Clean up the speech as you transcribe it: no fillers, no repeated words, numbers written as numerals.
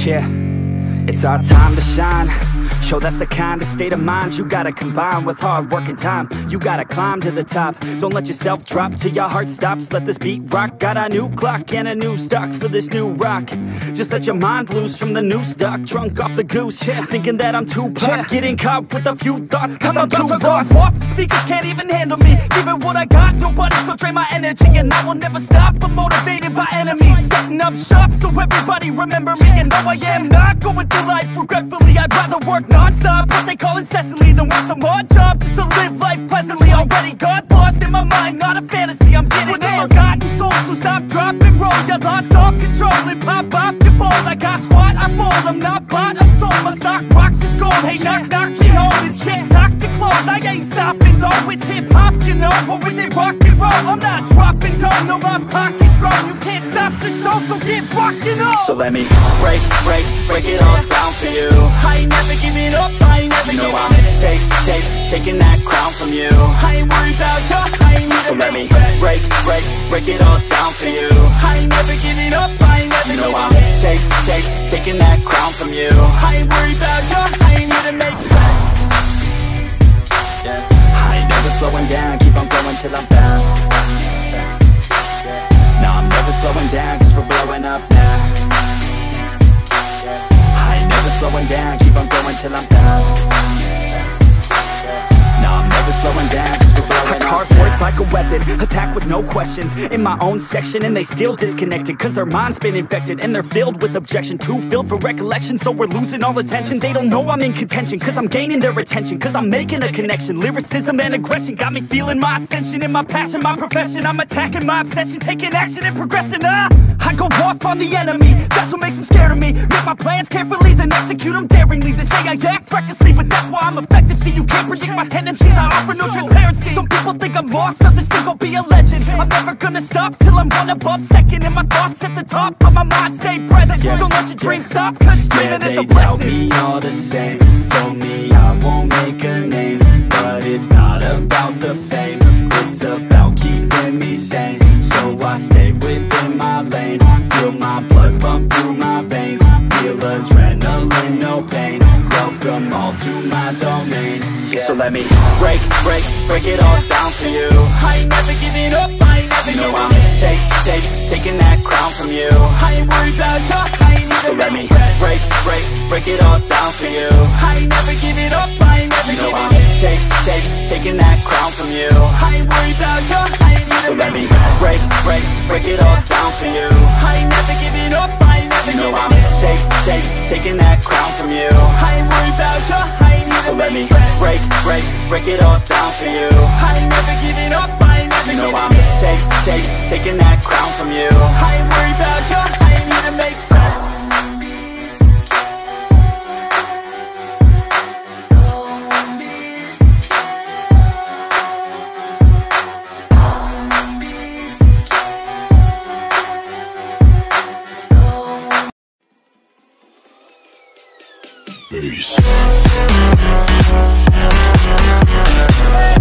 Yeah, it's our time to shine. Yo, that's the kind of state of mind you gotta combine with hard work and time. You gotta climb to the top. Don't let yourself drop till your heart stops. Let this beat rock. Got a new clock and a new stock for this new rock. Just let your mind loose from the new stock. Drunk off the goose, yeah, thinking that I'm too pop. Getting caught with a few thoughts cause I'm too lost. Off, the speakers can't even handle me. Giving what I got, nobody's gonna drain my energy. And I will never stop, I'm motivated by enemies. Setting up shop so everybody remember me. And though I am not going through life regretfully, I'd rather work non-stop, what they call incessantly, than want some odd job just to live life pleasantly. Already got lost in my mind, not a fantasy, I'm getting with a forgotten soul. So stop, drop, and roll. You lost all control and pop off your ball. I got squat, I fold, I'm not bought, I'm sold. My stock rocks, it's gold. Hey, knock, knock, she holding shit, talk to close. I ain't stopping though, it's hip-hop, you know. Or is it rock and roll? I'm not dropping down, no, my pocket's grown. You can't stop the show, so get rockin' on. So let me break it all down for you. I ain't never giving up, I ain't never giving up. Taking that crown from you. I ain't worried about you, I ain't never. So let me break it all down for you. I ain't never giving up, I ain't never giving up. Taking that crown from you. I ain't worried about you, I ain't here to make friends. Yeah. I ain't never slowing down, keep on going till I'm found. No, I'm never slowing down cause we're blowing up now. I ain't never slowing down, keep on going till I'm down. No, I'm never slowing down cause we're blowing up. I carve words like a weapon, attack with no questions. In my own section and they still disconnected cause their mind's been infected and they're filled with objection. Too filled for recollection, so we're losing all attention. They don't know I'm in contention cause I'm gaining their attention. Cause I'm making a connection, lyricism and aggression got me feeling my ascension. In my passion, my profession, I'm attacking my obsession. Taking action and progressing, I go off on the enemy, that's what makes them scared of me. Make my plans carefully, then execute them daringly. They say I act recklessly, but that's why I'm effective. See, you can't predict my tendencies, I offer no transparency. Some people think I'm lost, others think I'll be a legend. I'm never gonna stop till I'm one above second. And my thoughts at the top, but my mind stay present. Don't let your dreams stop, cause dreaming is a blessing. They tell me all the same, told me I won't make a name. But it's not about the fame, it's about keeping me sane. So I stay within my lane, feel my blood pump through my veins. Feel adrenaline, no pain, welcome all to my domain. Yeah. So let me break it all down for you. I ain't never giving up, I ain't never giving up. Taking that crown from you. I ain't worried about you, I ain't never. So let me break it all down for you. I ain't never giving up, I ain't never giving up. Taking that crown from you. I ain't worried about you, I ain't never. So let me break it all down for you. I ain't never giving up, I ain't never giving up. Taking that crown from you. I ain't worried about you, I ain't never. So let me break it all down for you. I ain't never giving up, I ain't never giving up. Taking that crown from you. I ain't worried about you, I ain't here to make friends. Peace.